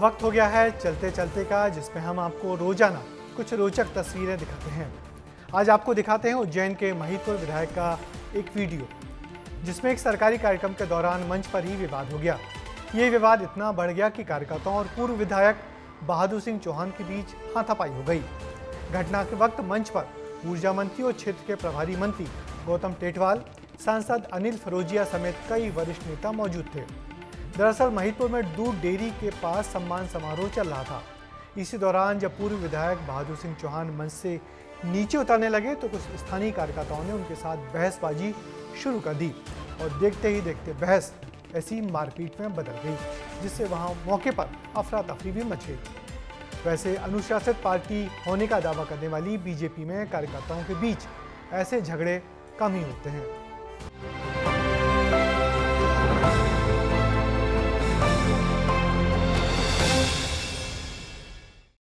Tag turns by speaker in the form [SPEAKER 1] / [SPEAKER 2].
[SPEAKER 1] वक्त हो गया है चलते चलते का, जिसमें हम आपको रोजाना कुछ रोचक तस्वीरें दिखाते हैं। आज आपको दिखाते हैं उज्जैन के महिदपुर विधायक का एक वीडियो, जिसमें एक सरकारी कार्यक्रम के दौरान मंच पर ही विवाद हो गया। ये विवाद इतना बढ़ गया कि कार्यकर्ताओं और पूर्व विधायक बहादुर सिंह चौहान के बीच हाथापाई हो गई। घटना के वक्त मंच पर ऊर्जा मंत्री और क्षेत्र के प्रभारी मंत्री गौतम टेटवाल, सांसद अनिल फरोजिया समेत कई वरिष्ठ नेता मौजूद थे। दरअसल महिदपुर में दूध डेयरी के पास सम्मान समारोह चल रहा था। इसी दौरान जब पूर्व विधायक बहादुर सिंह चौहान मंच से नीचे उतरने लगे तो कुछ स्थानीय कार्यकर्ताओं ने उनके साथ बहसबाजी शुरू कर दी और देखते ही देखते बहस ऐसी मारपीट में बदल गई, जिससे वहां मौके पर अफरा तफरी भी मच गई। वैसे अनुशासित पार्टी होने का दावा करने वाली बीजेपी में कार्यकर्ताओं के बीच ऐसे झगड़े कम ही होते हैं।